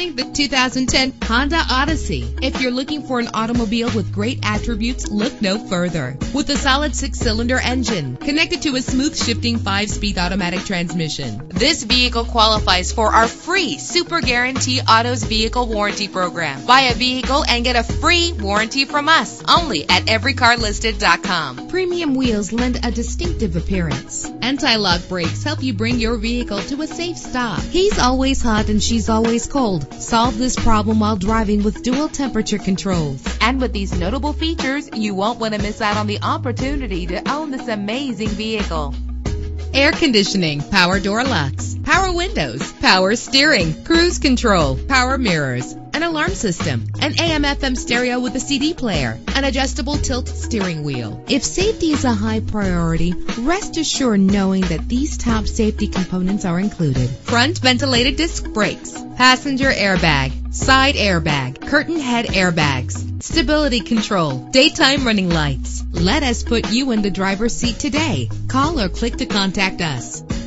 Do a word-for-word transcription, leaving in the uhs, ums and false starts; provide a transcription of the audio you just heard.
Introducing the two thousand ten Honda Odyssey. If you're looking for an automobile with great attributes, look no further. With a solid six-cylinder engine connected to a smooth shifting five-speed automatic transmission, this vehicle qualifies for our free Super Guarantee Autos Vehicle Warranty Program. Buy a vehicle and get a free warranty from us only at every car listed dot com. Premium wheels lend a distinctive appearance. Anti-lock brakes help you bring your vehicle to a safe stop. He's always hot and she's always cold. Solve this problem while driving with dual temperature controls. And with these notable features, you won't want to miss out on the opportunity to own this amazing vehicle. Air conditioning, power door locks, power windows, power steering, cruise control, power mirrors, an alarm system, an A M F M stereo with a C D player, an adjustable tilt steering wheel. If safety is a high priority, rest assured knowing that these top safety components are included. Front ventilated disc brakes, passenger airbag, side airbag, curtain head airbags, stability control, daytime running lights. Let us put you in the driver's seat today. Call or click to contact us.